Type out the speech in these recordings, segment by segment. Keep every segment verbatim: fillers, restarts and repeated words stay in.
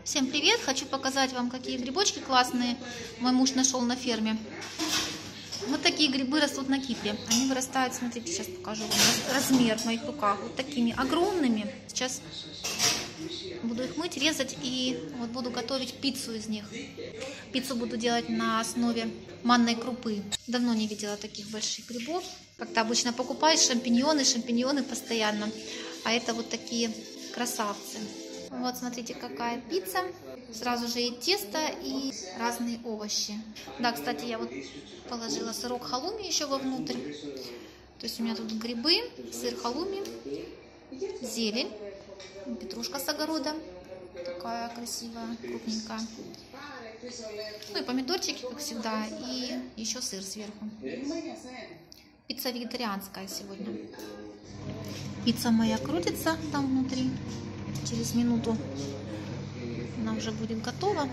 Всем привет! Хочу показать вам, какие грибочки классные мой муж нашел на ферме. Вот такие грибы растут на Кипре. Они вырастают, смотрите, сейчас покажу вам размер в моих руках. Вот такими огромными. Сейчас буду их мыть, резать и вот буду готовить пиццу из них. Пиццу буду делать на основе манной крупы. Давно не видела таких больших грибов. Как-то обычно покупаешь шампиньоны, шампиньоны постоянно. А это вот такие красавцы. Вот смотрите, какая пицца. Сразу же и тесто, и разные овощи. Да, кстати, я вот положила сырок халуми еще вовнутрь. То есть у меня тут грибы, сыр халуми, зелень, петрушка с огорода. Такая красивая, крупненькая. Ну и помидорчики, как всегда, и еще сыр сверху. Пицца вегетарианская сегодня. Пицца моя крутится там внутри. Через минуту она уже будет готова.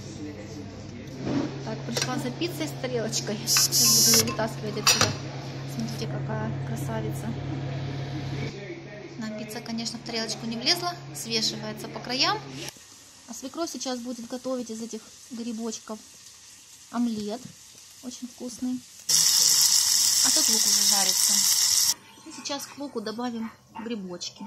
Так, пришла за пиццей с тарелочкой. Сейчас буду ее вытаскивать отсюда. Смотрите, какая красавица. На пицца, конечно, в тарелочку не влезла. Свешивается по краям. А свекровь сейчас будет готовить из этих грибочков омлет. Очень вкусный. А тут лук уже жарится. И сейчас к луку добавим грибочки.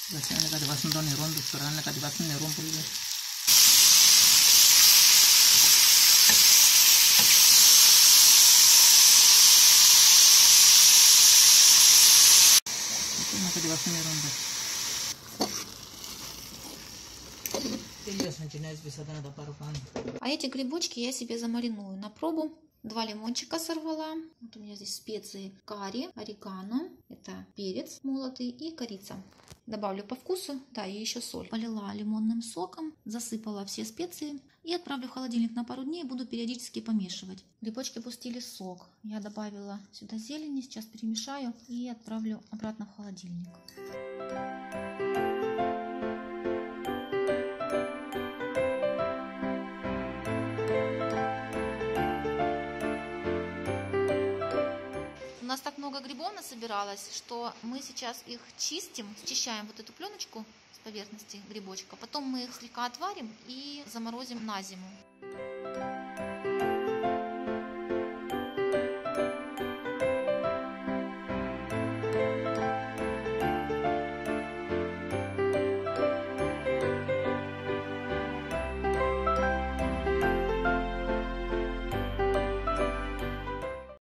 А эти грибочки я себе замариную на пробу. Два лимончика сорвала. Вот у меня здесь специи карри, орегано. Это перец молотый и корица. Добавлю по вкусу, да, и еще соль. Полила лимонным соком, засыпала все специи и отправлю в холодильник на пару дней. Буду периодически помешивать. Грибочки пустили сок. Я добавила сюда зелени, сейчас перемешаю и отправлю обратно в холодильник. У нас так много грибов насобиралось, что мы сейчас их чистим, счищаем вот эту пленочку с поверхности грибочка. Потом мы их слегка отварим и заморозим на зиму.